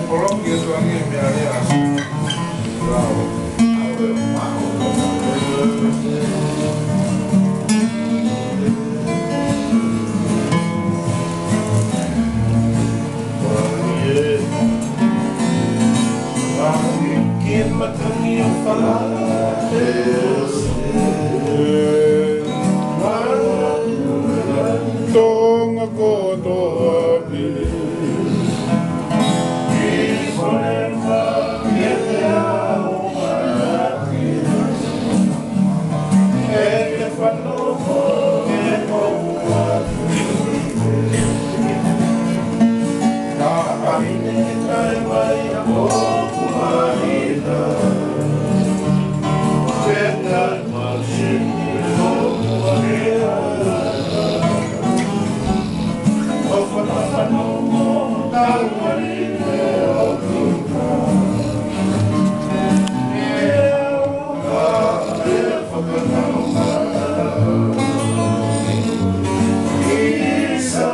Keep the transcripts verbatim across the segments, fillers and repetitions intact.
Colombia eso alguien me haría así. Bravo. Quien matanya falahes Tong ako dobi Isolemba Yedea umati Eke fanomo Eko umati Kahine kai mai ako Mahida Benar masih Mahida Ofan-ofan-omo Kalwarine Otuka Ewa Ewa-ofan-omo Isa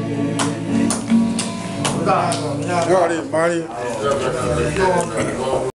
Mari, mari.